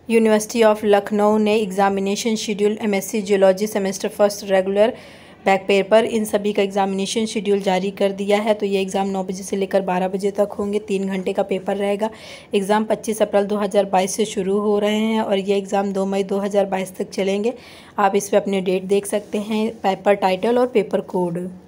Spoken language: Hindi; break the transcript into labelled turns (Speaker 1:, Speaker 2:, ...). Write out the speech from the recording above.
Speaker 1: यूनिवर्सिटी ऑफ लखनऊ ने examination schedule MSc geology semester first regular back paper इन सभी का एग्ज़ामिनेशन शेड्यूल जारी कर दिया है। तो ये एग्ज़ाम 9 बजे से लेकर 12 बजे तक होंगे। 3 घंटे का पेपर रहेगा। एग्ज़ाम 25 अप्रैल 2022 से शुरू हो रहे हैं और ये एग्ज़ाम 2 मई 2022 तक चलेंगे। आप इस पर अपनी डेट देख सकते हैं, पेपर टाइटल और पेपर कोड।